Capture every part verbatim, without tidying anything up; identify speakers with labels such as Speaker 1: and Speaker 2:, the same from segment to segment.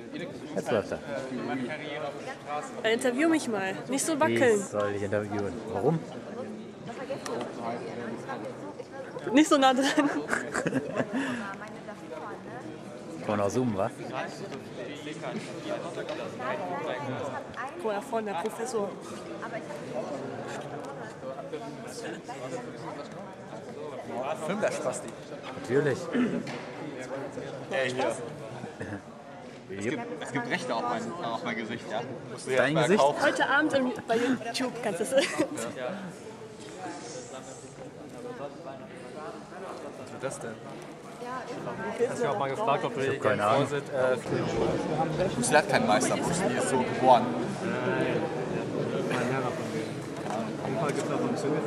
Speaker 1: Jetzt läuft er.
Speaker 2: Dann interview mich mal. Nicht so
Speaker 1: Wie
Speaker 2: wackeln.
Speaker 1: soll ich interviewen? Warum?
Speaker 2: Nicht so nah dran.
Speaker 1: Kann man auch zoomen, wa?
Speaker 2: Guck mal, da vorne, der Professor.
Speaker 3: Film der Spasti.
Speaker 1: Natürlich.
Speaker 3: Ey, hier. Es gibt, es gibt Rechte auf mein, auf mein Gesicht, ja? Musst du dir
Speaker 1: Dein
Speaker 3: erst mal
Speaker 1: Gesicht?
Speaker 3: kaufen.
Speaker 2: Heute Abend im, bei YouTube kannst du es.
Speaker 3: Was wird das denn?
Speaker 4: Hast du auch mal gefragt, ob du
Speaker 1: hab keine Ahnung.
Speaker 4: Vorsitz, äh,
Speaker 3: Bruce Lee hat keinen Meister, Bruce Lee ist so geboren.
Speaker 4: mein Lehrer von mir. Auf jeden Fall gibt es auch einen Züge.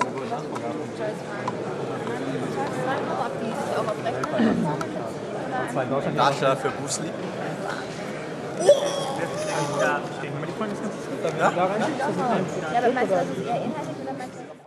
Speaker 4: Zwei in Deutschland.
Speaker 3: Darsteller für Bruce Lee.
Speaker 4: Ja, stehen wir die Freunde ganz gut.
Speaker 5: Ja, aber meinst du, das ist eher inhaltlich oder meinst du